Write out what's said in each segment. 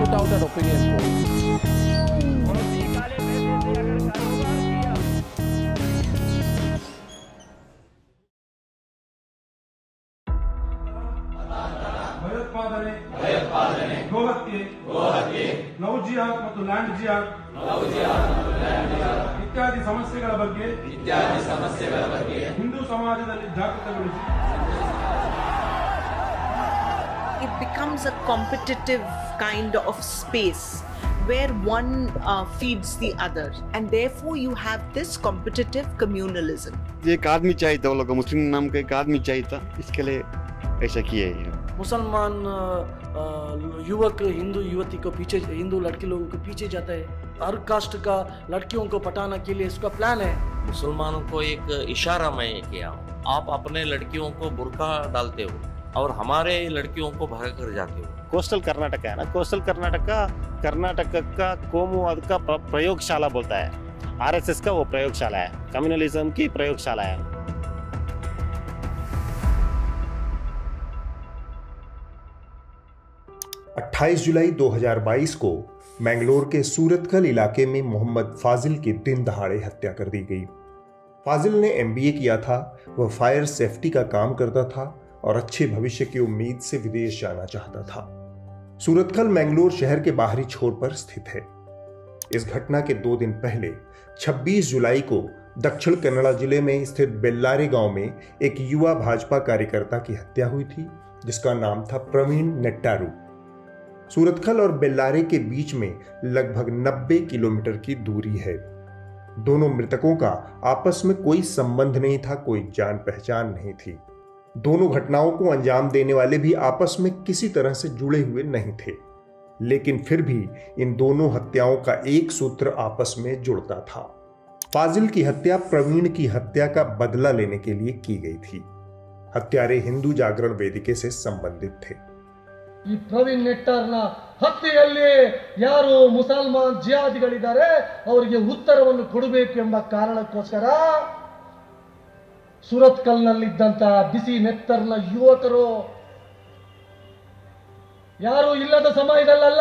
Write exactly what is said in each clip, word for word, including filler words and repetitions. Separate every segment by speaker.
Speaker 1: put out an opinion poll.
Speaker 2: ಭಯೋತ್ಪಾದನೆ ಭಯೋತ್ಪಾದನೆ ಗೋಹತ್ಯೆ ಗೋಹತ್ಯೆ ಲವ್ ಜಿಹಾದ್ ಮತ್ತು ಲ್ಯಾಂಡ್ ಜಿಹಾದ್ ಲವ್ ಜಿಹಾದ್ ಮತ್ತು ಲ್ಯಾಂಡ್ ಜಿಹಾದ್ ಇತ್ಯಾದಿ ಸಮಸ್ಯೆಗಳ ಬಗ್ಗೆ ಇತ್ಯಾದಿ ಸಮಸ್ಯೆಗಳ ಬಗ್ಗೆ ಹಿಂದೂ ಸಮಾಜದಲ್ಲಿ ಜಾಗೃತಗೊಳಿಸಿ.
Speaker 3: It becomes a competitive kind of space where one uh, feeds the other, and therefore you have this competitive communalism.
Speaker 4: एक आदमी चाहिए था, वो लोग मुस्लिम नाम का एक आदमी चाहिए था, इसके लिए ऐसा किया है।
Speaker 5: मुसलमान युवक हिंदू युवती को पीछे, हिंदू लड़के लोगों को पीछे जाता है। हर कास्ट का लड़कियों को पटाने के लिए इसका प्लान है।
Speaker 6: मुसलमानों को एक इशारा मैं किया हूँ, आप अपने लड़कियों को बुर्का डालते हो और हमारे लड़कियों को भगा कर जाते हो।
Speaker 7: कोस्टल कर्नाटक है ना, कोस्टल कर्नाटक कर्नाटक का कोमुवाद का प्रयोगशाला बोलता है, आरएसएस का वो प्रयोगशाला है, कम्युनलिज्म की प्रयोगशाला है।
Speaker 8: अट्ठाईस जुलाई दो हज़ार बाईस को मैंगलोर के सूरतकल इलाके में मोहम्मद फाजिल की दिन दहाड़े हत्या कर दी गई। फाजिल ने एमबीए किया था, वह फायर सेफ्टी का काम करता था और अच्छे भविष्य की उम्मीद से विदेश जाना चाहता था। सूरतकल मैंगलोर शहर के बाहरी छोर पर स्थित है। इस घटना के दो दिन पहले छब्बीस जुलाई को दक्षिण कन्नड़ा जिले में स्थित बेल्लारे गांव में एक युवा भाजपा कार्यकर्ता की हत्या हुई थी, जिसका नाम था प्रवीण नेट्टारू। सूरतकल और बेल्लारे के बीच में लगभग नब्बे किलोमीटर की दूरी है। दोनों मृतकों का आपस में कोई संबंध नहीं था, कोई जान पहचान नहीं थी। दोनों घटनाओं को अंजाम देने वाले भी आपस में किसी तरह से जुड़े हुए नहीं थे, लेकिन फिर भी इन दोनों हत्याओं का एक सूत्र आपस में जुड़ता था। फाजिल की हत्या प्रवीण की हत्या का बदला लेने के लिए की गई थी। हत्यारे हिंदू जागरण वेदिके से संबंधित थे।
Speaker 5: ಈ ಪ್ರವೀಣ್ ನೆಟ್ಟಾರ್ನ ಹತ್ಯೆಯಲ್ಲಿ ಯಾರು ಮುಸಲ್ಮಾನ್ ಜಿಹಾದಿಗಳಿದ್ದಾರೆ ಅವರಿಗೆ ಉತ್ತರವನ್ನು ಕೊಡಬೇಕು ಎಂಬ ಕಾರಣಕ್ಕೋಸ್ಕರ ಸುರತ್ಕಲ್ನಲ್ಲಿದ್ದಂತ ಬಿಸಿ ನೆತ್ತರ್ನ ಯುವಕರು ಯಾರು ಇಲ್ಲದ ಸಮಯದಲ್ಲ,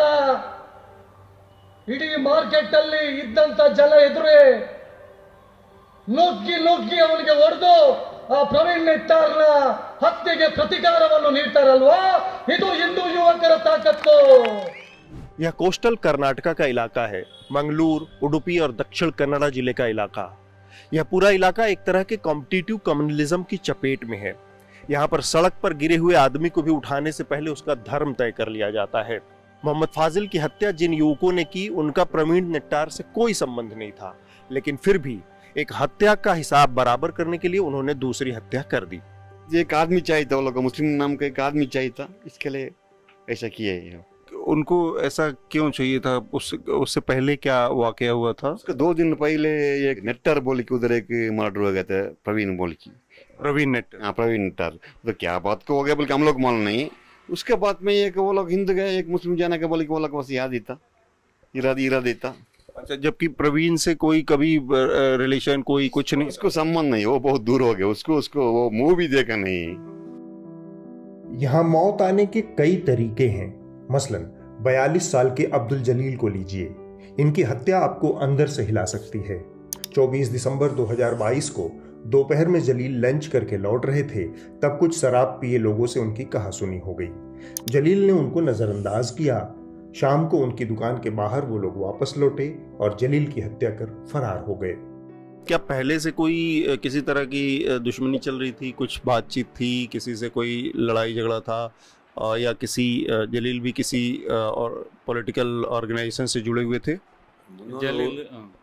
Speaker 5: ಇಡೀ ಮಾರ್ಕೆಟ್ ಅಲ್ಲಿ ಇದ್ದಂತ ಜನ ಎದುರೇ ನುಗ್ಗಿ ನುಗ್ಗಿ ಅವನಿಗೆ ಹೊಡೆದು ಆ ಪ್ರವೀಣ್ ನೆಟ್ಟಾರ್ನ ಹತ್ಯೆಗೆ ಪ್ರತಿಕಾರವನ್ನು ನೀಡ್ತಾರಲ್ವಾ, ಇದು ಹಿಂದೂ ಯುವಕರ ತಾಕತ್ತು।
Speaker 7: यह कोस्टल कर्नाटका का इलाका है, मंगलूर, उडुपी और दक्षिण कन्नड़ा जिले का इलाका। यह पूरा इलाका एक तरह के कॉम्पिटिटिव कम्युनलिज्म की चपेट में है। यहाँ पर सड़क पर गिरे हुए आदमी को भी उठाने से पहले उसका धर्म तय कर लिया जाता है। मोहम्मद फाजिल की हत्या जिन युवकों ने की, उनका प्रवीण नेट्टार से कोई संबंध नहीं था, लेकिन फिर भी एक हत्या का हिसाब बराबर करने के लिए उन्होंने दूसरी हत्या कर दी।
Speaker 4: एक आदमी चाहिए था, वो लोग मुस्लिम नाम का एक आदमी चाहिए था, इसके लिए ऐसा किया है।
Speaker 9: उनको ऐसा क्यों चाहिए था? उससे उससे पहले क्या वाकया हुआ था?
Speaker 4: उसके दो दिन पहले एक नेट्टार बोल के उधर एक मर्डर हो गया था, प्रवीण बोल की।
Speaker 9: प्रवीण नेट्टार?
Speaker 4: हाँ, प्रवीण नेट्टार। तो क्या बात को हो गया बोल के हम लोग मालूम नहीं। उसके बाद में एक वो लोग हिंदू गए, एक मुस्लिम जाने के बोले कि वो लोग बस याद ही था, इरादा इरादा था।
Speaker 9: अच्छा, जबकि प्रवीण से कोई कभी रिलेशन कोई कुछ नहीं?
Speaker 4: उसको संबंध नहीं, वो बहुत दूर हो गया, उसको उसको वो मुंह भी देखा नहीं।
Speaker 8: यहाँ मौत आने के कई तरीके हैं। मसलन बयालीस साल के अब्दुल जलील को लीजिए, इनकी हत्या आपको अंदर से हिला सकती है। चौबीस दिसंबर दो हज़ार बाईस को दोपहर में जलील लंच करके लौट रहे थे, तब कुछ शराब पिए लोगों से उनकी कहासुनी हो गई। जलील ने उनको नजरअंदाज किया। शाम को उनकी दुकान के बाहर वो लोग वापस लौटे और जलील की हत्या कर फरार हो गए।
Speaker 9: क्या पहले से कोई किसी तरह की दुश्मनी चल रही थी? कुछ बातचीत थी? किसी से कोई लड़ाई झगड़ा था? या किसी जलील भी किसी और पॉलिटिकल ऑर्गेनाइजेशन से जुड़े हुए थे?
Speaker 10: जलील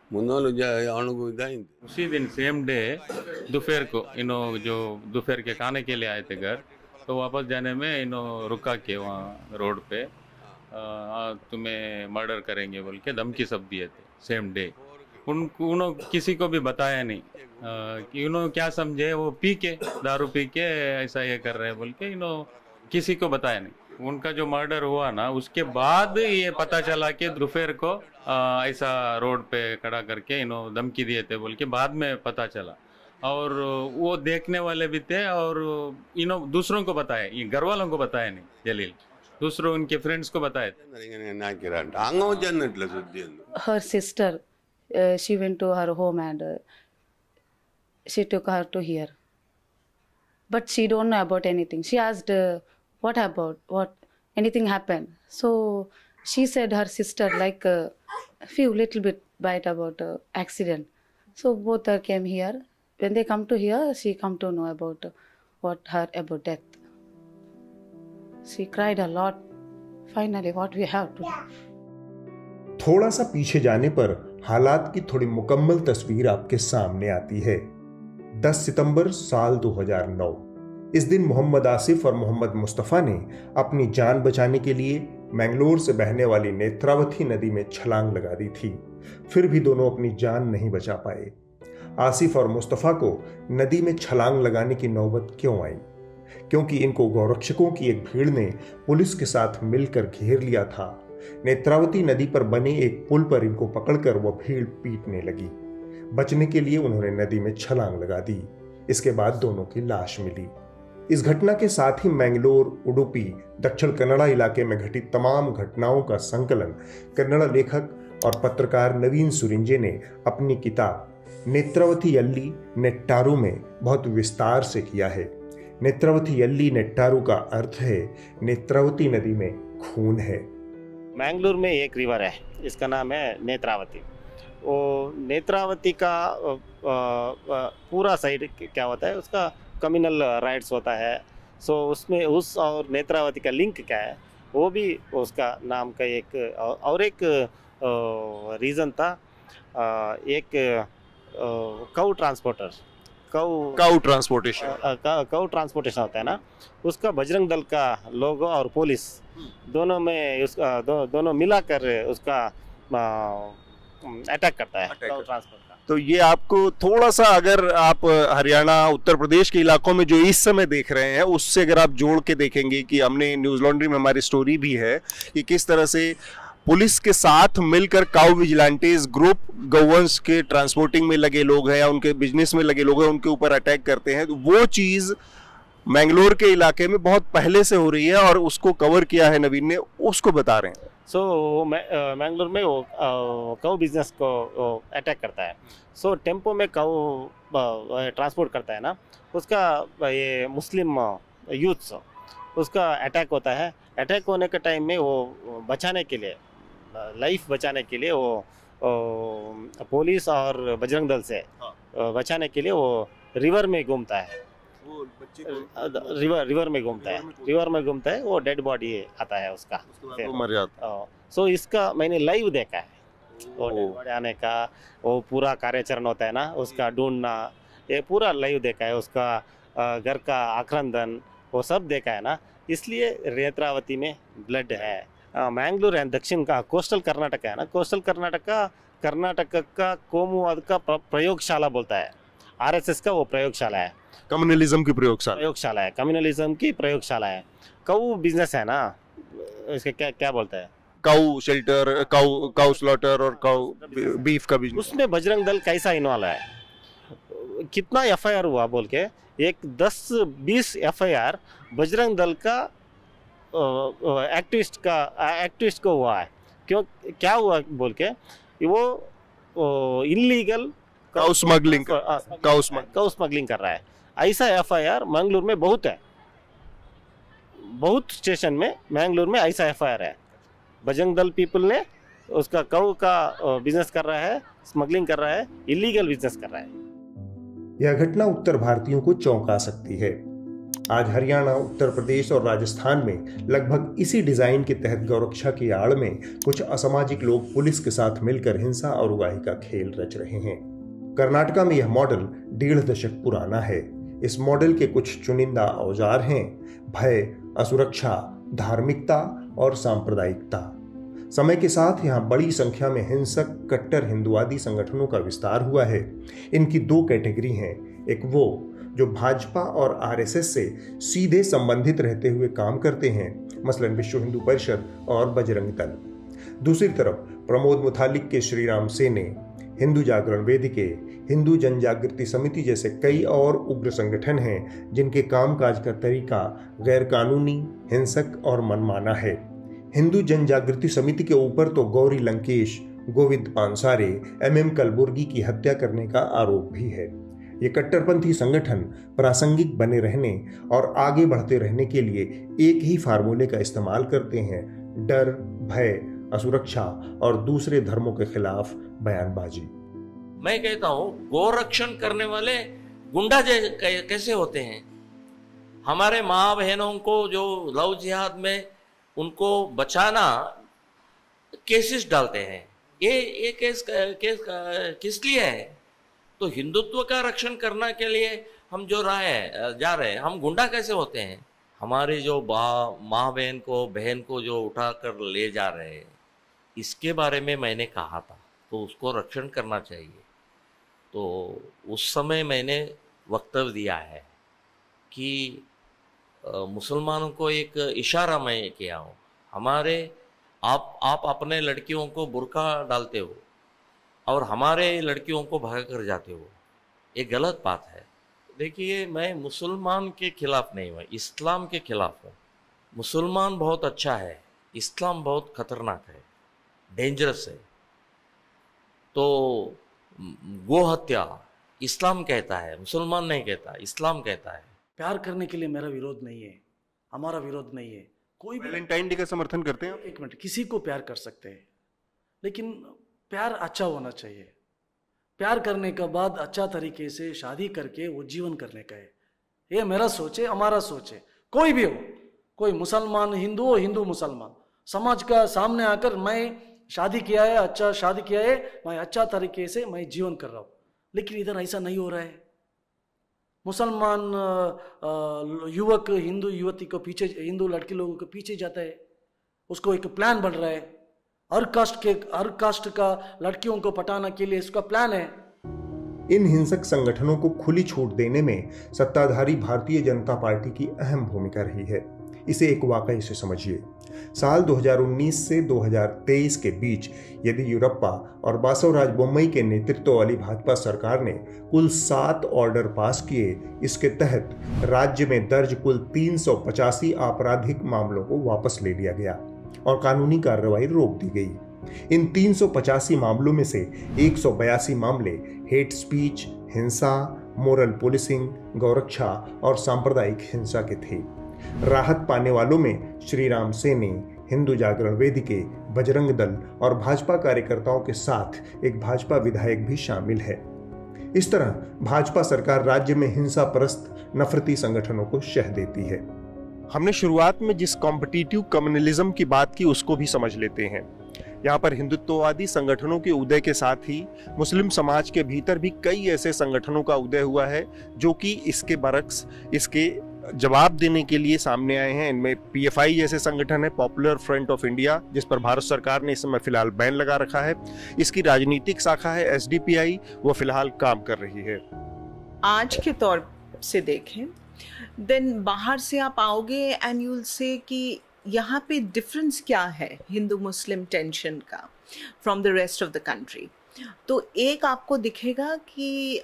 Speaker 10: उसी दिन सेम डे दोपहर को इनो जो दोपहर के खाने के लिए आए थे घर, तो वापस जाने में इनो रुका के वहाँ रोड पे आ, तुम्हें मर्डर करेंगे बोल के धमकी सब दिए थे सेम डे। उनको उन्होंने किसी को भी बताया नहीं आ, कि उन्होंने क्या समझे, वो पी के दारू पी के ऐसा ये कर रहे हैं बोल के इन्होंने किसी को बताया नहीं। उनका जो मर्डर हुआ ना, उसके बाद ये पता चला कि दोपहर को आ, ऐसा रोड पे खड़ा करके इन्होंने धमकी दिए थे बोल के बाद में पता चला। और वो देखने वाले भी थे और इन्होंने दूसरों को बताया, ये घर वालों को बताया नहीं जलील। दूसरों उनके फ्रेंड्स को बताए थे.
Speaker 11: Her sister, uh, she went to her home and uh, she took her to here. But she don't know about anything. She asked, uh, what about, what, anything happened? So she said her sister like a uh, few little bit bite about uh, accident. So both her came here. When they come to here, she come to know about uh, what her about death. She cried a lot. Finally, what we have to do.
Speaker 8: थोड़ा सा पीछे जाने पर हालात की थोड़ी मुकम्मल तस्वीर आपके सामने आती है। दस सितंबर साल दो हज़ार नौ। इस दिन मोहम्मद आसिफ और मोहम्मद मुस्तफ़ा ने अपनी जान बचाने के लिए मैंगलोर से बहने वाली नेत्रावती नदी में छलांग लगा दी थी। फिर भी दोनों अपनी जान नहीं बचा पाए। आसिफ और मुस्तफ़ा को नदी में छलांग लगाने की नौबत क्यों आई? क्योंकि इनको गौरक्षकों की एक भीड़ ने पुलिस के साथ मिलकर घेर लिया था। नेत्रावती नदी पर बने एक पुल पर इनको पकड़कर वह भीड़ पीटने लगी। बचने के लिए उन्होंने नदी में छलांग लगा दी। इसके बाद दोनों की लाश मिली। इस घटना के साथ ही मैंगलोर, उडुपी, दक्षिण कन्नड़ा इलाके में घटित तमाम घटनाओं का संकलन कन्नड़ लेखक और पत्रकार नवीन सुरिंजे ने अपनी किताब नेत्रावती यल्ली नेट्टारू में बहुत विस्तार से किया है। नेत्रावती यल्ली नेट्टारू का अर्थ है नेत्रावती नदी में खून है।
Speaker 12: मैंगलोर में एक रिवर है, इसका नाम है नेत्रावती। वो नेत्रावती का पूरा साइड क्या होता है, उसका कम्युनल राइट्स होता है। सो उसमें उस और नेत्रावती का लिंक क्या है वो भी उसका नाम का एक और एक रीज़न था। एक cow transporter cow
Speaker 7: cow transportation
Speaker 12: cow transportation होता है ना, उसका बजरंग दल का लोगो और पुलिस दोनों में उसका दो, दोनों मिलाकर उसका अटैक करता है काउ ट्रांसपोर्ट का।
Speaker 7: तो ये आपको थोड़ा सा, अगर आप हरियाणा उत्तर प्रदेश के इलाकों में जो इस समय देख रहे हैं उससे अगर आप जोड़ के देखेंगे कि हमने न्यूज़ लॉन्ड्री में हमारी स्टोरी भी है कि किस तरह से पुलिस के साथ मिलकर काउ विजिलेंटेज ग्रुप गौवंश के ट्रांसपोर्टिंग में लगे लोग हैं या उनके बिजनेस में लगे लोग हैं उनके ऊपर अटैक करते हैं। तो वो चीज़ मैंगलोर के इलाके में बहुत पहले से हो रही है और उसको कवर किया है नवीन ने, उसको बता रहे हैं।
Speaker 12: सो so, मैंगलोर में वो काउ बिजनेस को अटैक करता है। सो so, टेम्पो में काउ ट्रांसपोर्ट करता है ना, उसका ये मुस्लिम यूथ्स उसका अटैक होता है। अटैक होने के टाइम में वो बचाने के लिए, लाइफ बचाने के लिए वो पुलिस और बजरंग दल से बचाने के लिए वो रिवर में घूमता है। वो बच्चे को रिवर रिवर में घूमता है रिवर में घूमता है वो डेड बॉडी आता है उसका,
Speaker 7: वो मर जाता है।
Speaker 12: सो इसका मैंने लाइव देखा है, वो डेड बॉडी आने का वो पूरा कार्याचरण होता है ना, उसका ढूंढना, ये पूरा लाइव देखा है। उसका घर का आक्रंदन वो सब देखा है ना, इसलिए नेत्रावती में ब्लड है। मैंगलोर है दक्षिण का कोस्टल कर्नाटक है ना, कोस्टल कर्नाटक का कर्नाटक का कोमुवाद का प्रयोगशाला बोलता है। आरएसएस का वो प्रयोगशाला है,
Speaker 7: कम्युनलिज्म की प्रयोगशाला
Speaker 12: प्रयोगशाला है कम्युनलिज्म की प्रयोगशाला है। काउ बिजनेस है ना, इसके क्या क्या बोलता है,
Speaker 7: cow shelter, cow cow slaughter और काउ बीफ का बिजनेस।
Speaker 12: उसमें बजरंग दल कैसा इन्वॉल्व है, कितना एफआईआर हुआ बोल के, एक दस बीस एफआईआर बजरंग दल का एक्टिविस्ट का एक्टिविस्ट को हुआ है। क्यों क्या हुआ बोल के, वो illegal
Speaker 7: cow smuggling cow
Speaker 12: cow smuggling कर रहा है। ऐसा एफआईआर मैंगलोर में बहुत है, बहुत स्टेशन में मैंगलोर में ऐसा एफआईआर है। बजरंग दल पीपल ने उसका काउ का बिजनेस कर रहा है, स्मगलिंग कर रहा है, इलीगल बिजनेस कर रहा है।
Speaker 8: यह घटना उत्तर भारतीयों को चौंका सकती है। आज हरियाणा, उत्तर प्रदेश और राजस्थान में लगभग इसी डिजाइन के तहत गौरक्षा की आड़ में कुछ असामाजिक लोग पुलिस के साथ मिलकर हिंसा और उगाही का खेल रच रहे हैं। कर्नाटका में यह मॉडल डेढ़ दशक पुराना है। इस मॉडल के कुछ चुनिंदा औजार हैं भय, असुरक्षा, धार्मिकता और सांप्रदायिकता। समय के साथ यहाँ बड़ी संख्या में हिंसक कट्टर हिंदुवादी संगठनों का विस्तार हुआ है। इनकी दो कैटेगरी हैं, एक वो जो भाजपा और आरएसएस से सीधे संबंधित रहते हुए काम करते हैं, मसलन विश्व हिंदू परिषद और बजरंग दल। दूसरी तरफ प्रमोद मुतालिक के श्रीराम सेने, हिंदू जागरण वेदिके, हिंदू जनजागृति समिति जैसे कई और उग्र संगठन हैं जिनके कामकाज का तरीका गैर कानूनी, हिंसक और मनमाना है। हिंदू जनजागृति समिति के ऊपर तो गौरी लंकेश, गोविंद पानसारे, एम एम कलबुर्गी की हत्या करने का आरोप भी है। ये कट्टरपंथी संगठन प्रासंगिक बने रहने और आगे बढ़ते रहने के लिए एक ही फार्मूले का इस्तेमाल करते हैं: डर, भय, असुरक्षा और दूसरे धर्मों के खिलाफ बयानबाजी।
Speaker 6: मैं कहता हूँ गोरक्षण करने वाले गुंडा कैसे होते हैं? हमारे माँ बहनों को जो लव जिहाद में उनको बचाना केसेस डालते हैं, ये ये केस केस किस लिए है? तो हिंदुत्व का रक्षण करने के लिए हम जो रहे जा रहे हैं, हम गुंडा कैसे होते हैं? हमारे जो माँ बहन को बहन को जो उठा कर ले जा रहे हैं, इसके बारे में मैंने कहा था, तो उसको रक्षण करना चाहिए। तो उस समय मैंने वक्तव्य दिया है कि मुसलमानों को एक इशारा मैं किया हूँ, हमारे आप आप अपने लड़कियों को बुर्का डालते हो और हमारे लड़कियों को भगा कर जाते हो, ये गलत बात है। देखिए, मैं मुसलमान के खिलाफ नहीं हूँ, इस्लाम के खिलाफ हूँ। मुसलमान बहुत अच्छा है, इस्लाम बहुत खतरनाक है, डेंजरस है। तो गो हत्या इस्लाम कहता है, मुसलमान नहीं कहता, इस्लाम कहता है।
Speaker 5: प्यार करने के लिए मेरा विरोध नहीं है, हमारा विरोध नहीं है। कोई
Speaker 7: वैलेंटाइन डे का समर्थन करते हैं?
Speaker 5: एक मिनट, किसी को प्यार कर सकते हैं, लेकिन प्यार अच्छा होना चाहिए। प्यार करने के बाद अच्छा तरीके से शादी करके वो जीवन करने का है, ये मेरा सोच है, हमारा सोच है। कोई भी हो, कोई मुसलमान हिंदू हो, हिंदू मुसलमान, समाज का सामने आकर मैं शादी किया है, अच्छा शादी किया है, मैं अच्छा तरीके से मैं जीवन कर रहा हूँ। लेकिन इधर ऐसा नहीं हो रहा है। मुसलमान युवक हिंदू युवती को पीछे, हिंदू लड़की लोगों के पीछे जाता है, उसको एक प्लान बन रहा है, हर कास्ट के हर कास्ट का लड़कियों को पटाना के लिए इसका प्लान है।
Speaker 8: इन हिंसक संगठनों को खुली छूट देने में सत्ताधारी भारतीय जनता पार्टी की अहम भूमिका रही है। इसे एक वाकये से समझिए। साल दो हज़ार उन्नीस से दो हज़ार तेईस के बीच येदियुरप्पा और बासवराज बोम्मई के नेतृत्व वाली भाजपा सरकार ने कुल सात ऑर्डर पास किए। इसके तहत राज्य में दर्ज कुल तीन सौ पचासी आपराधिक मामलों को वापस ले लिया गया और कानूनी कार्रवाई रोक दी गई। इन तीन सौ पचासी मामलों में से एक सौ बयासी मामले हेट स्पीच, हिंसा, मोरल पुलिसिंग, गौरक्षा और सांप्रदायिक हिंसा के थे। राहत पाने वालों में श्री राम सेने, हिंदू जागरण वेदिके, बजरंग दल और भाजपा कार्यकर्ताओं के साथ एक भाजपा विधायक भी शामिल है। इस तरह भाजपा सरकार राज्य में हिंसा परस्त नफरती संगठनों को शह देती है।
Speaker 7: हमने शुरुआत में जिस कॉम्पिटिटिव कम्युनलिज्म की बात की उसको भी समझ लेते हैं। यहाँ पर हिंदुत्ववादी संगठनों के उदय के साथ ही मुस्लिम समाज के भीतर भी कई ऐसे संगठनों का उदय हुआ है जो कि इसके बरक्स, इसके जवाब देने के लिए सामने आए हैं। इनमें पी एफ आई जैसे संगठन है, पॉपुलर फ्रंट ऑफ इंडिया, जिस पर भारत सरकार ने इस समय फिलहाल बैन लगा रखा है। इसकी राजनीतिक शाखा है एस डी पी आई, वो फिलहाल काम कर रही है।
Speaker 3: आज के तौर से देखें, देन बाहर से आप आओगे एंड यू विल से कि यहाँ पे डिफरेंस क्या है हिंदू मुस्लिम टेंशन का from the rest of the country. तो एक आपको दिखेगा कि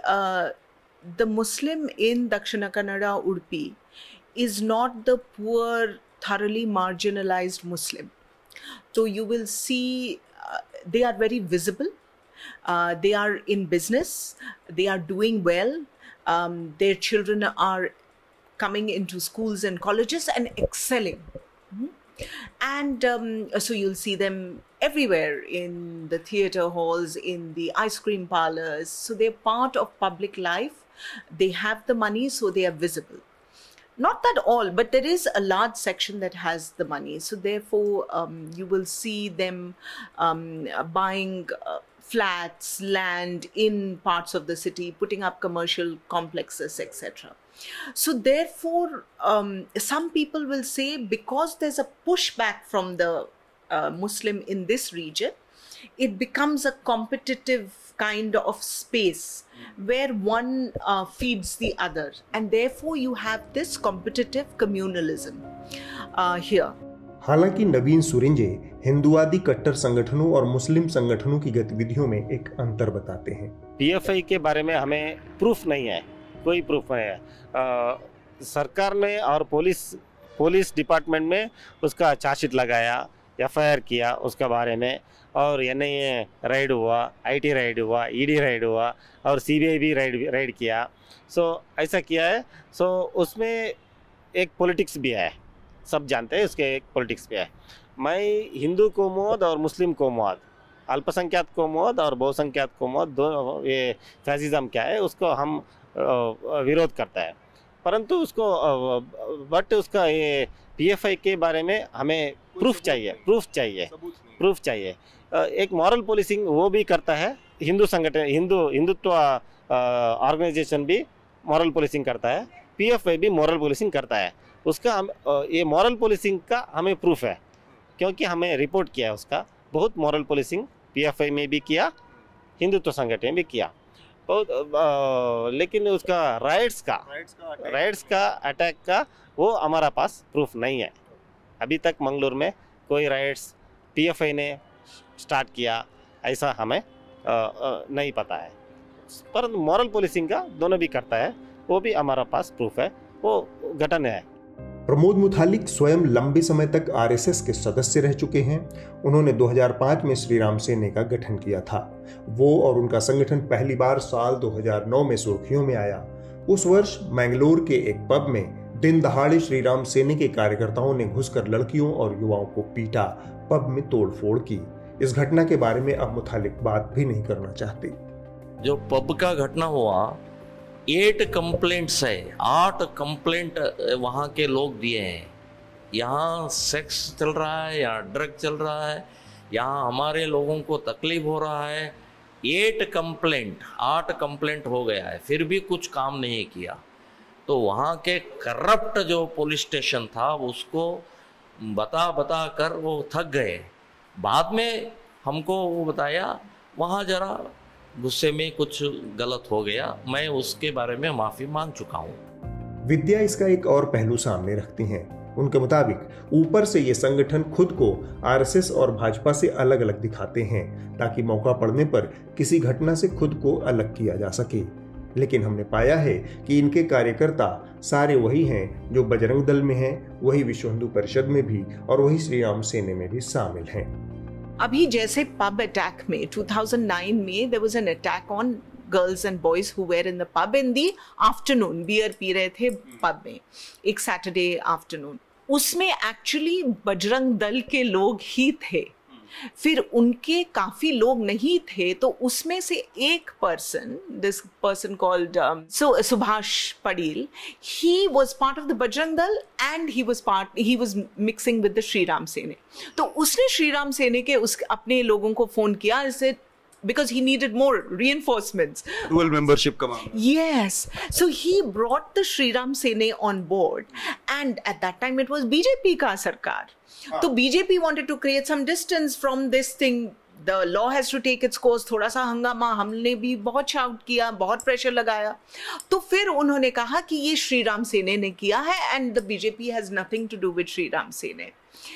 Speaker 3: द मुस्लिम इन दक्षिण Kannada Udupi is not the poor, thoroughly marginalized Muslim. So you will see uh, they are very visible, uh, they are in business, they are doing well, um, their children are coming into schools and colleges and excelling. Mm-hmm. And um, so you'll see them everywhere in the theatre halls, in the ice cream parlors. So they're part of public life. They have the money, so they are visible. Not that all, but there is a large section that has the money. So therefore, um, you will see them um, buying uh, flats, land in parts of the city, putting up commercial complexes, et cetera. So therefore, um, some people will say, because there's a pushback from the uh, Muslim in this region, it becomes a competitive kind of space where one uh, feeds the other, and therefore you have this competitive communalism uh, here.
Speaker 8: हालांकि नवीन सुरिंजे हिंदुवादी कट्टर संगठनों और मुस्लिम संगठनों की गतिविधियों में एक अंतर बताते हैं।
Speaker 12: पीएफआई के बारे में हमें प्रूफ नहीं है, कोई प्रूफ नहीं है। आ, सरकार ने और पुलिस पुलिस डिपार्टमेंट में उसका चार्जशीट लगाया, एफआईआर किया उसके बारे में, और एन आई ए राइड हुआ, आईटी राइड हुआ, ईडी राइड हुआ, और सीबीआई भी राइड राइड किया। सो ऐसा किया है। सो उसमें एक पॉलिटिक्स भी है, सब जानते हैं उसके एक पॉलिटिक्स भी है। मैं हिंदू कौमुवाद और मुस्लिम कौमुवाद, अल्पसंख्यक कौमुवाद और बहुसंख्यक कौमुवाद, दो ये फैसिज्म क्या है उसको हम विरोध करता है, परंतु उसको बट उसका ये पीएफआई के बारे में हमें प्रूफ चाहिए, प्रूफ चाहिए, प्रूफ चाहिए। एक मॉरल पुलिसिंग वो भी करता है, हिंदू संगठन, हिंदू हिंदुत्व ऑर्गेनाइजेशन भी मॉरल पुलिसिंग करता है, पीएफआई भी मॉरल पुलिसिंग करता है। उसका हम ये मॉरल पुलिसिंग का हमें प्रूफ है, क्योंकि हमें रिपोर्ट किया है उसका, बहुत मॉरल पुलिसिंग पीएफआई में भी किया, हिंदुत्व संगठन में भी किया बहुत। आ, लेकिन उसका राइट्स का राइट्स का अटैक का वो हमारा पास प्रूफ नहीं है। अभी तक मंगलूर में कोई राइट्स पीएफआई ने स्टार्ट किया ऐसा हमें आ, आ, नहीं पता है, पर मॉरल पुलिसिंग का दोनों भी करता है, वो भी हमारा पास प्रूफ है, वो घटना है।
Speaker 8: प्रमोद मुथालिक स्वयं लंबे समय तक आरएसएस के सदस्य रह चुके हैं। उन्होंने दो हज़ार पाँच में श्री राम सेने का गठन किया था। वो और उनका संगठन पहली बार साल दो हज़ार नौ में सुर्खियों में आया। उस वर्ष मैंगलोर के एक पब में दिन दहाड़े श्री राम सेने के कार्यकर्ताओं ने घुसकर लड़कियों और युवाओं को पीटा, पब में तोड़फोड़ की। इस घटना के बारे में अब मुथालिक बात भी नहीं करना चाहते।
Speaker 6: जो पब का घटना हुआ, एट कंप्लेंट्स है, आठ कंप्लेंट वहाँ के लोग दिए हैं। यहाँ सेक्स चल रहा है, यहाँ ड्रग चल रहा है, यहाँ हमारे लोगों को तकलीफ हो रहा है। एट कंप्लेंट, आठ कंप्लेंट हो गया है, फिर भी कुछ काम नहीं किया। तो वहाँ के करप्ट जो पुलिस स्टेशन था उसको बता बता कर वो थक गए। बाद में हमको वो बताया वहाँ जरा गुस्से में कुछ गलत हो गया, मैं उसके बारे में माफी मांग चुका हूँ।
Speaker 8: विद्या इसका एक और पहलू सामने रखती हैं। उनके मुताबिक ऊपर से ये संगठन खुद को आरएसएस और भाजपा से अलग अलग दिखाते हैं ताकि मौका पड़ने पर किसी घटना से खुद को अलग किया जा सके। लेकिन हमने पाया है कि इनके कार्यकर्ता सारे वही हैं जो बजरंग दल में हैं, वही विश्व हिंदू परिषद में भी और वही श्री राम सेने में भी शामिल हैं।
Speaker 3: अभी जैसे पब अटैक में दो हज़ार नौ में there was an attack on girls and boys who were in the pub in the afternoon, beer पी रहे थे पब में एक सैटरडे आफ्टरनून। उसमें एक्चुअली बजरंग दल के लोग ही थे, फिर उनके काफी लोग नहीं थे, तो उसमें से एक person, this person called so Subhash Patel, he was part of the Bajrang Dal and he was part he was mixing with the Shri Ram Sene. तो उसने श्री राम सेने के उस अपने लोगों को फोन किया, इसे because he needed more reinforcements.
Speaker 9: Dual membership का मामला.
Speaker 3: Yes. So he brought the Shri Ram Sene on board, and at that time it was B J P का सरकार. तो B J P wanted to create some distance from this thing. The law has to take its course. थोड़ा सा हंगामा, हमने भी बहुत shout किया, बहुत प्रेशर लगाया। तो फिर उन्होंने कहा कि ये श्री राम सेने ने किया है and the B J P has nothing to do with Shri Ram Sene.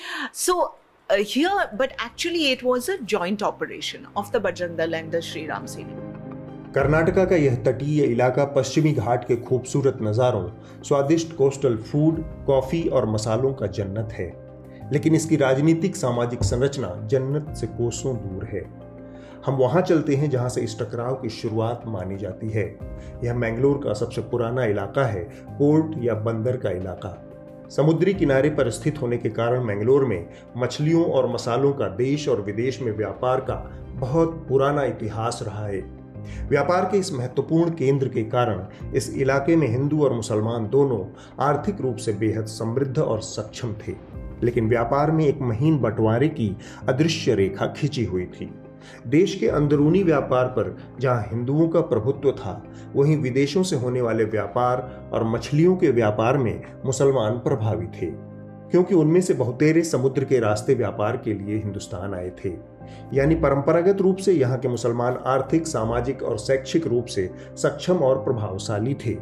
Speaker 3: So Uh, here, but actually it was a joint operation of the Bajrang Dal and the Shri Ram Sene.
Speaker 8: Karnataka का यह तटीय इलाका पश्चिमी घाट के खूबसूरत नज़ारों, स्वादिष्ट coastal food, coffee और मसालों का जन्नत है, लेकिन इसकी राजनीतिक सामाजिक संरचना जन्नत से कोसों दूर है। हम वहां चलते हैं जहां से इस टकराव की शुरुआत मानी जाती है। यह मैंगलोर का सबसे पुराना इलाका है, पोर्ट या बंदर का इलाका। समुद्री किनारे पर स्थित होने के कारण मैंगलोर में मछलियों और मसालों का देश और विदेश में व्यापार का बहुत पुराना इतिहास रहा है। व्यापार के इस महत्वपूर्ण केंद्र के कारण इस इलाके में हिंदू और मुसलमान दोनों आर्थिक रूप से बेहद समृद्ध और सक्षम थे, लेकिन व्यापार में एक महीन बंटवारे की अदृश्य रेखा खिंची हुई थी। देश के अंदरूनी व्यापार पर जहां हिंदुओं का प्रभुत्व था, वहीं विदेशों से होने वाले व्यापार और मछलियों के व्यापार में मुसलमान प्रभावी थे, क्योंकि उनमें से बहुतेरे समुद्र के रास्ते व्यापार के लिए हिंदुस्तान आए थे। यानी परंपरागत रूप से यहाँ के मुसलमान आर्थिक, सामाजिक और शैक्षिक रूप से सक्षम और प्रभावशाली थे।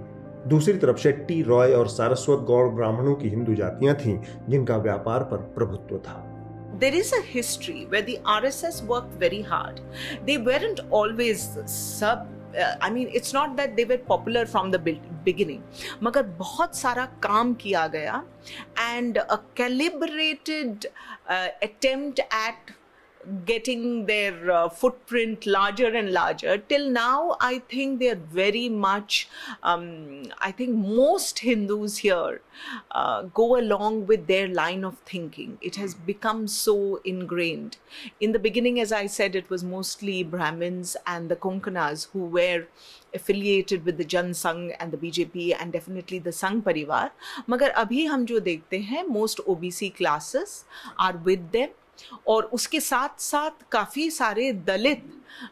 Speaker 8: दूसरी तरफ शेट्टी, रॉय और सारस्वत गौड़ ब्राह्मणों की हिंदू जातियां थीं जिनका व्यापार पर प्रभुत्व था।
Speaker 3: There is a history where the R S S worked very hard. They weren't always sub uh, I mean, it's not that they were popular from the beginning. मगर बहुत सारा काम किया गया and a calibrated uh, attempt at getting their uh, footprint larger and larger. Till now, I think they are very much, um, I think most Hindus here uh, go along with their line of thinking. It has become so ingrained. In the beginning, as I said, it was mostly Brahmins and the Konkanas who were affiliated with the Jan Sangh and the B J P and definitely the Sangh Parivar. मगर अभी हम जो देखते हैं, most O B C classes are with them. और उसके साथ साथ काफ़ी सारे दलित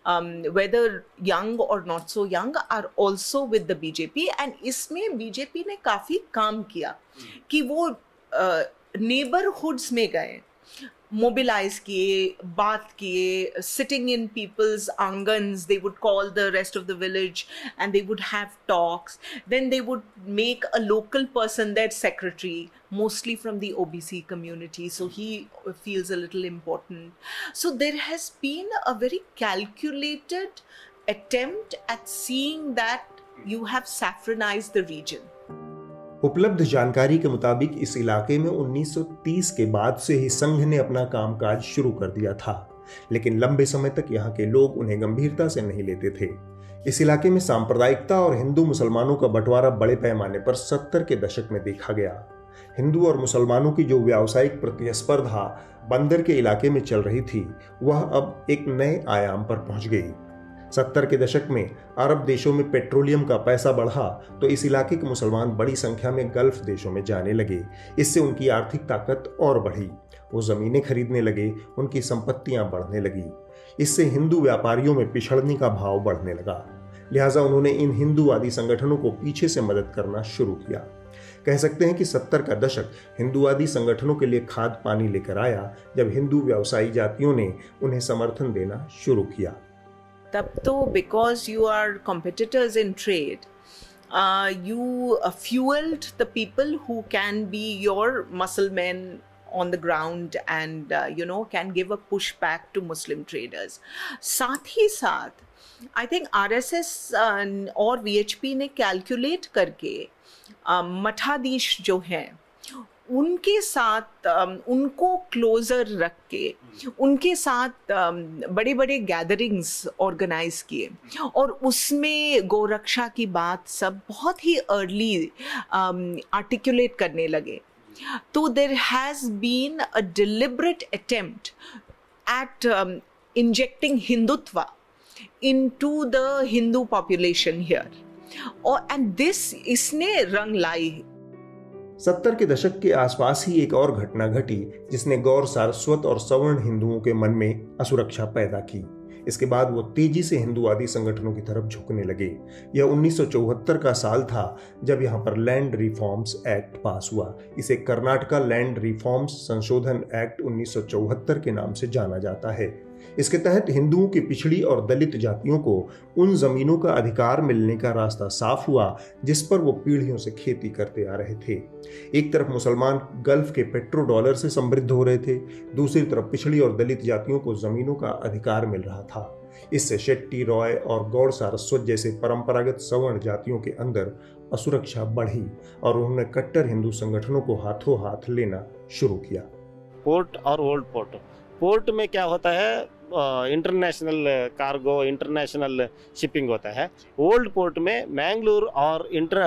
Speaker 3: whether young or not so young are also with the B J P and इसमें B J P ने काफ़ी काम किया कि वो neighborhoods में गए, mobilize किए, बात किए, sitting in people's angans, they would call the rest of the village and they would have talks. Then they would make a local person their secretary, mostly from the O B C community, so he feels a little important. So there has been a very calculated attempt at seeing that you have saffronized the region.
Speaker 8: उपलब्ध जानकारी के मुताबिक इस इलाके में उन्नीस सौ तीस के बाद से ही संघ ने अपना कामकाज शुरू कर दिया था, लेकिन लंबे समय तक यहाँ के लोग उन्हें गंभीरता से नहीं लेते थे। इस इलाके में सांप्रदायिकता और हिंदू मुसलमानों का बंटवारा बड़े पैमाने पर सत्तर के दशक में देखा गया। हिंदू और मुसलमानों की जो व्यावसायिक प्रतिस्पर्धा बंदर के इलाके में चल रही थी, वह अब एक नए आयाम पर पहुंच गई। सत्तर के दशक में अरब देशों में पेट्रोलियम का पैसा बढ़ा तो इस इलाके के मुसलमान बड़ी संख्या में गल्फ देशों में जाने लगे। इससे उनकी आर्थिक ताकत और बढ़ी, वो जमीनें खरीदने लगे, उनकी संपत्तियां बढ़ने लगी। इससे हिंदू व्यापारियों में पिछड़ने का भाव बढ़ने लगा। लिहाजा उन्होंने इन हिंदूवादी संगठनों को पीछे से मदद करना शुरू किया। कह सकते हैं कि सत्तर का दशक हिंदूवादी संगठनों के लिए खाद पानी लेकर आया, जब हिंदू व्यवसायी जातियों ने उन्हें समर्थन देना शुरू किया।
Speaker 3: तब तो because you are competitors in trade, uh, you uh, fueled the people who can be your muscle men on the ground and uh, you know can give a pushback to Muslim traders. साथ ही साथ I think R S S uh, और V H P ने calculate करके uh, मठाधीश जो हैं उनके साथ उनको क्लोजर रख के उनके साथ बड़े बड़े गैदरिंग्स ऑर्गेनाइज किए और उसमें गौरक्षा की बात सब बहुत ही अर्ली आर्टिकुलेट करने लगे। तो there has been a deliberate attempt at injecting Hindutva into the Hindu population here और एंड दिस इसने रंग लाई।
Speaker 8: सत्तर के दशक के आसपास ही एक और घटना घटी जिसने गौर, सारस्वत और सवर्ण हिंदुओं के मन में असुरक्षा पैदा की। इसके बाद वो तेजी से हिंदूवादी संगठनों की तरफ झुकने लगे। यह उन्नीस सौ चौहत्तर का साल था जब यहाँ पर लैंड रिफॉर्म्स एक्ट पास हुआ। इसे कर्नाटका लैंड रिफॉर्म्स संशोधन एक्ट उन्नीस सौ चौहत्तर के नाम से जाना जाता है। इसके तहत हिंदुओं की पिछड़ी और दलित जातियों को उन जमीनों का अधिकार मिलने का रास्ता साफ हुआ जिस पर वो पीढ़ियों से खेती करते आ रहे थे। एक तरफ मुसलमान गल्फ के पेट्रो डॉलर से समृद्ध हो रहे थे, दूसरी तरफ पिछड़ी और दलित जातियों को जमीनों का अधिकार मिल रहा था। इससे शेट्टी, रॉय और गौड़, सारस्वत जैसे परंपरागत सवर्ण जातियों के अंदर असुरक्षा बढ़ी और उन्होंने कट्टर हिंदू संगठनों को हाथों हाथ लेना शुरू किया।
Speaker 12: पोर्ट और ओल्ड पोर्ट पोर्ट में क्या होता है, इंटरनेशनल कार्गो, इंटरनेशनल शिपिंग होता है। ओल्ड पोर्ट में मैंगलोर और इंटर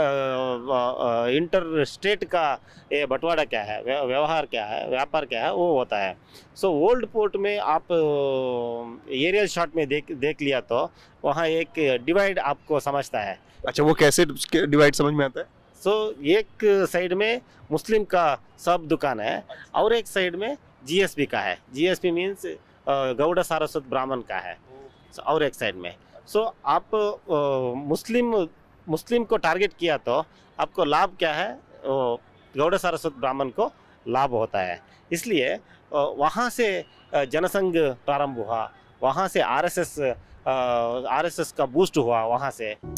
Speaker 12: इंटर स्टेट का ये बंटवारा क्या है, व्यवहार क्या है, व्यापार क्या है, वो होता है। सो ओल्ड पोर्ट में आप एरियल शॉट में देख देख लिया तो वहाँ एक डिवाइड आपको समझता है।
Speaker 7: अच्छा, वो कैसे डिवाइड समझ में आता है?
Speaker 12: सो so, एक साइड में मुस्लिम का सब दुकान है और एक साइड में जी एस पी का है। G S P means Gaud, Saraswat, Brahmin का है और एक साइड में। सो so, आप आ, मुस्लिम मुस्लिम को टारगेट किया तो आपको लाभ क्या है, गौड़, सारस्वत, ब्राह्मण को लाभ होता है। इसलिए वहाँ से जनसंघ प्रारंभ हुआ, वहाँ से R S S R S S का बूस्ट हुआ वहाँ से।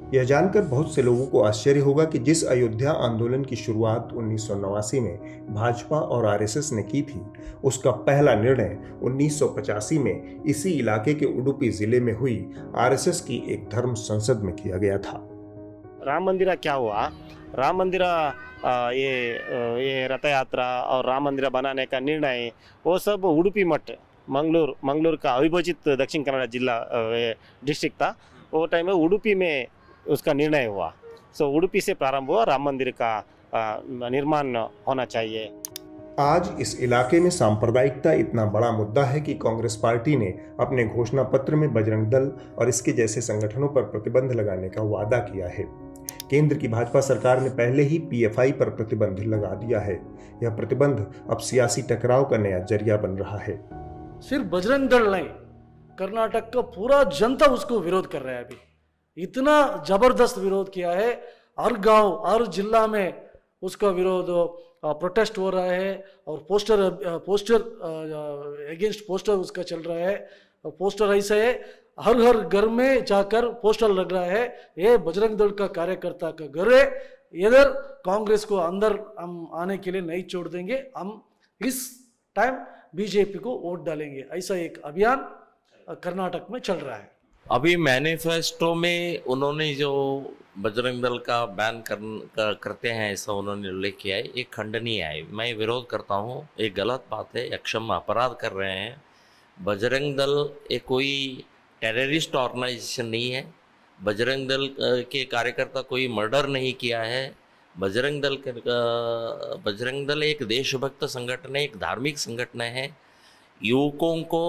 Speaker 8: यह जानकर बहुत से लोगों को आश्चर्य होगा कि जिस अयोध्या आंदोलन की शुरुआत उन्नीस सौ नवासी में भाजपा और आरएसएस ने की थी, उसका पहला निर्णय उन्नीस सौ पचासी में इसी इलाके के उडुपी जिले में हुई आरएसएस की एक धर्म संसद में किया गया था।
Speaker 12: राम मंदिर क्या हुआ? राम मंदिर ये ये रथ यात्रा और राम मंदिर बनाने का निर्णय वो सब उडुपी मठ मंगलूर मंगलूर का अविभाजित दक्षिण कन्नड़ जिला डिस्ट्रिक्ट था। वो टाइम में उडुपी में उसका निर्णय हुआ। सो उडुपी से प्रारंभ हुआ राम मंदिर का निर्माण होना चाहिए।
Speaker 8: आज इस इलाके में सांप्रदायिकता इतना बड़ा मुद्दा है कि कांग्रेस पार्टी ने अपने घोषणा पत्र में बजरंग दल और इसके जैसे संगठनों पर प्रतिबंध लगाने का वादा किया है। केंद्र की भाजपा सरकार ने पहले ही पीएफआई पर प्रतिबंध लगा दिया है। यह प्रतिबंध अब सियासी टकराव का नया जरिया बन रहा है।
Speaker 5: सिर्फ बजरंग दल नहीं, कर्नाटक का पूरा जनता उसको विरोध कर रहा है। अभी इतना जबरदस्त विरोध किया है, हर गांव हर जिला में उसका विरोध प्रोटेस्ट हो रहा है और पोस्टर पोस्टर अगेंस्ट पोस्टर उसका चल रहा है। और पोस्टर ऐसा है, हर हर घर में जाकर पोस्टर लग रहा है, ये बजरंग दल का कार्यकर्ता का घर है, इधर कांग्रेस को अंदर हम आने के लिए नहीं छोड़ देंगे, हम इस टाइम बीजेपी को वोट डालेंगे। ऐसा एक अभियान कर्नाटक में चल रहा है।
Speaker 6: अभी मैनिफेस्टो में उन्होंने जो बजरंग दल का बैन कर, कर, करते हैं ऐसा उन्होंने उल्लेख किया है, ये खंडनीय है। मैं विरोध करता हूँ, ये गलत बात है, अक्षम अपराध कर रहे हैं। बजरंग दल एक कोई टेररिस्ट ऑर्गेनाइजेशन नहीं है। बजरंग दल के कार्यकर्ता कोई मर्डर नहीं किया है। बजरंग दल के बजरंग दल एक देशभक्त संगठन है, एक धार्मिक संगठन है। युवकों को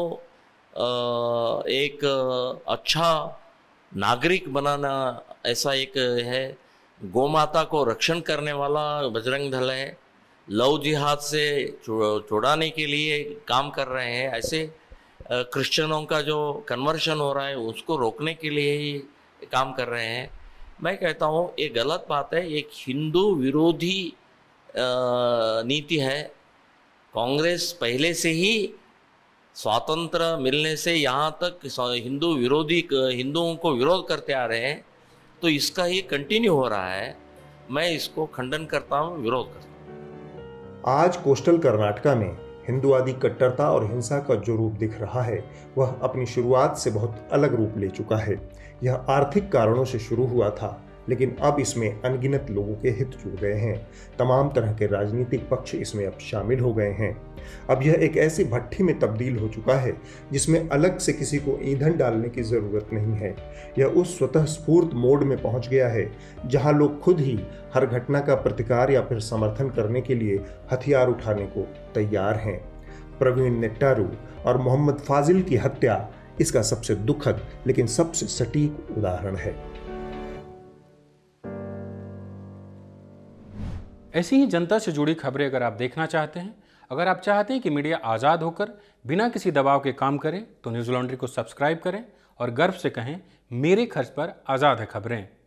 Speaker 6: एक अच्छा नागरिक बनाना ऐसा एक है। गौ माता को रक्षण करने वाला बजरंग दल है। लव जिहाद से छुड़ाने के लिए काम कर रहे हैं। ऐसे क्रिश्चियनों का जो कन्वर्शन हो रहा है उसको रोकने के लिए ही काम कर रहे हैं। मैं कहता हूँ ये गलत बात है, एक हिंदू विरोधी नीति है। कांग्रेस पहले से ही स्वातंत्र मिलने से यहाँ तक हिंदू विरोधी हिंदुओं को विरोध करते आ रहे हैं, तो इसका ये कंटिन्यू हो रहा है। मैं इसको खंडन करता हूँ, विरोध करता हूँ।
Speaker 8: आज कोस्टल कर्नाटका में हिंदुवादी कट्टरता और हिंसा का जो रूप दिख रहा है वह अपनी शुरुआत से बहुत अलग रूप ले चुका है। यह आर्थिक कारणों से शुरू हुआ था, लेकिन अब इसमें अनगिनत लोगों के हित जुड़ गए हैं। तमाम तरह के राजनीतिक पक्ष इसमें अब शामिल हो गए हैं। अब यह एक ऐसी भट्टी में तब्दील हो चुका है जिसमें अलग से किसी को ईंधन डालने की जरूरत नहीं है। यह उस स्वतः स्फूर्त मोड में पहुंच गया है जहां लोग खुद ही हर घटना का प्रतिकार या फिर समर्थन करने के लिए हथियार उठाने को तैयार हैं। प्रवीण नेट्टारू और मोहम्मद फाजिल की हत्या इसका सबसे दुखद लेकिन सबसे सटीक उदाहरण है।
Speaker 1: ऐसी ही जनता से जुड़ी खबरें अगर आप देखना चाहते हैं, अगर आप चाहते हैं कि मीडिया आज़ाद होकर बिना किसी दबाव के काम करे, तो न्यूज़ लॉन्ड्री को सब्सक्राइब करें और गर्व से कहें, मेरे खर्च पर आज़ाद है खबरें।